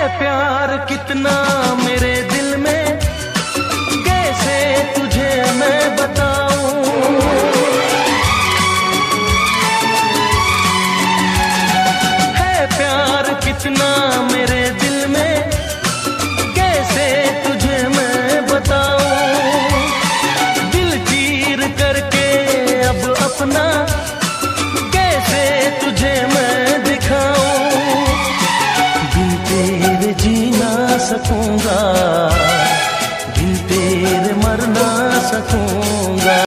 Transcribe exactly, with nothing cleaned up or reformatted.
प्यार कितना मेरे दिल में, कैसे तुझे मैं बताऊं। है प्यार कितना मेरे दिल में, कैसे तुझे मैं बताऊं। दिल चीर करके अब अपना कैसे तुझे मैं दिखाऊं। बिन तेरे जी ना सकूंगा,